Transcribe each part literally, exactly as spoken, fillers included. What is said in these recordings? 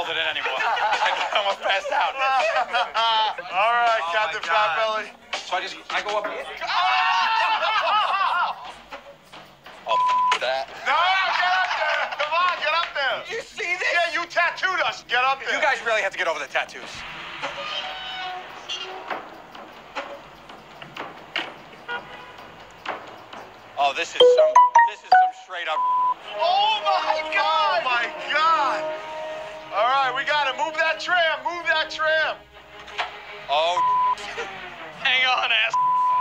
hold it in anymore. I almost passed out. All right, oh Captain Fatbelly. So I just, I go up here. Oh, that. No, get up there. Come on, get up there. You see this? Yeah, you tattooed us. Get up there. You guys really have to get over the tattoos. Oh, this is some, this is some straight up. Oh my God! Oh my God! All right, we got it. Move that tram. Move that tram. Oh. Hang on, ass.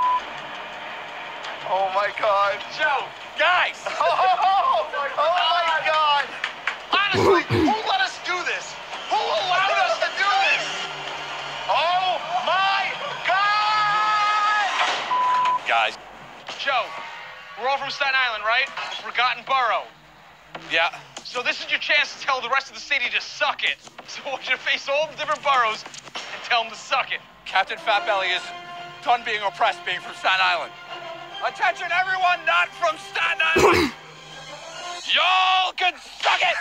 Oh my God, Joe, guys. Oh, oh, my, oh my God! Honestly, who let us do this? Who allowed us to do this? Oh my God! Guys. Joe, we're all from Staten Island, right? The Forgotten Borough. Yeah. So this is your chance to tell the rest of the city to suck it. So I want you to face all the different boroughs and tell them to suck it. Captain Fatbelly is done being oppressed being from Staten Island. Attention, everyone not from Staten Island. Y'all can suck it.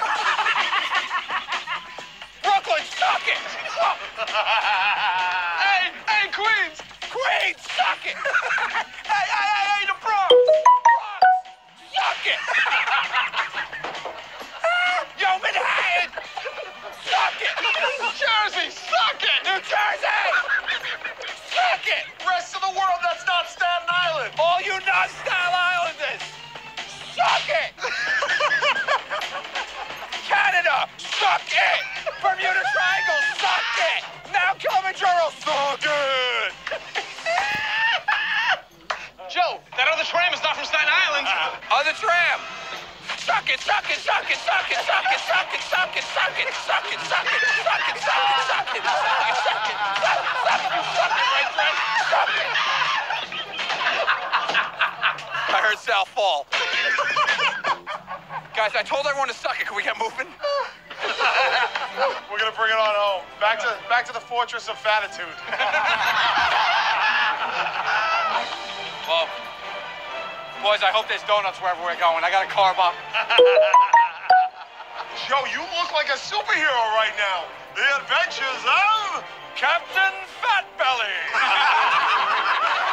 Brooklyn, suck it. Hey, hey, Queens. Queens, suck it. Hey, hey, hey, hey, the Bronx. Bronx, suck it. Yo, Manhattan, suck it. New Jersey, suck it. New Jersey, suck it. Rest of the world that's not Staten Island. All you non-Staten Islanders, suck it. Canada, suck it. Bermuda Triangle, suck it. Now Kilimanjaro, suck it. Joe, that other tram is not from Staten Island. Uh, other tram. Suck it, suck it, suck it, suck it, suck it, suck it, suck it, suck it, suck it, suck it, suck it, suck it, suck it, suck it, suck it, suck it, suck it, suck it, right, Fred? Suck it. I heard Sal fall. Guys, I told everyone to suck it. Can we get moving? We're gonna bring it on home. Back to back to the fortress of fatitude. Well, boys, I hope there's donuts wherever we're going. I got to carve up. Joe, you look like a superhero right now. The Adventures of Captain Fatbelly.